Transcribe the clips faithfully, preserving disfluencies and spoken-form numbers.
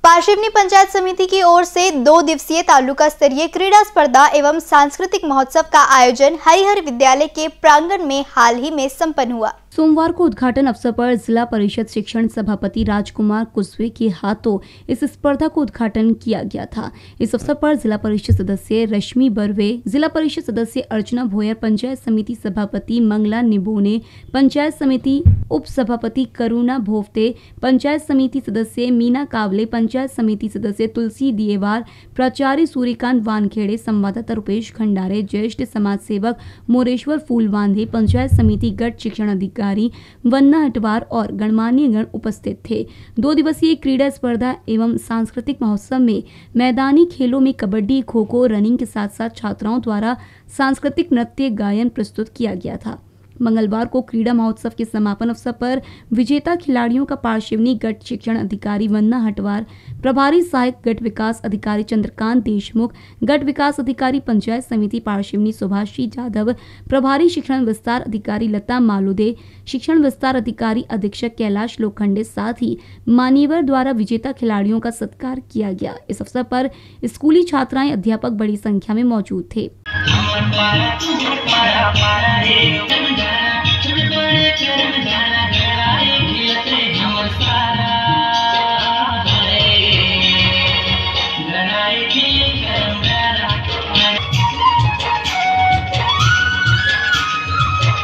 पारशिवनी पंचायत समिति की ओर से दो दिवसीय तालुका स्तरीय क्रीड़ा स्पर्धा एवं सांस्कृतिक महोत्सव का आयोजन हरिहर विद्यालय के प्रांगण में हाल ही में संपन्न हुआ। सोमवार को उद्घाटन अवसर पर जिला परिषद शिक्षण सभापति राजकुमार कुशवे के हाथों इस स्पर्धा को उद्घाटन किया गया था। इस अवसर पर जिला परिषद सदस्य रश्मि बर्वे, जिला परिषद सदस्य अर्चना भोयर, पंचायत समिति सभापति मंगला निबोने, पंचायत समिति उप सभापति करुणा भोवते, पंचायत समिति सदस्य मीना कावले, पंचायत समिति सदस्य तुलसी दिएवार, प्राचार्य सूर्यकांत वानखेड़े, संवाददाता रुपेश खंडारे, ज्येष्ठ समाज सेवक मोरेश्वर फूलवांधे, पंचायत समिति गट शिक्षण अधिकारी वन्ना हटवार और गणमान्य गण उपस्थित थे। दो दिवसीय क्रीड़ा स्पर्धा एवं सांस्कृतिक महोत्सव में मैदानी खेलों में कबड्डी, खो खो, रनिंग के साथ साथ छात्राओं द्वारा सांस्कृतिक नृत्य गायन प्रस्तुत किया गया था। मंगलवार को क्रीड़ा महोत्सव के समापन अवसर पर विजेता खिलाड़ियों का पारशिवनी गट शिक्षण अधिकारी वन्ना हटवार, प्रभारी सहायक गट विकास अधिकारी चंद्रकांत देशमुख, गट विकास अधिकारी पंचायत समिति पारशिवनी सुभाषी जाधव, प्रभारी शिक्षण विस्तार अधिकारी लता मालुदे, शिक्षण विस्तार अधिकारी अधीक्षक कैलाश लोखंडे साथ ही मान्यवर द्वारा विजेता खिलाड़ियों का सत्कार किया गया। इस अवसर पर स्कूली छात्राएं, अध्यापक बड़ी संख्या में मौजूद थे।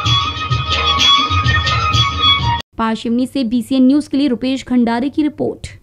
पारशिवनी से बीसीएन न्यूज के लिए रुपेश खंडारे की रिपोर्ट।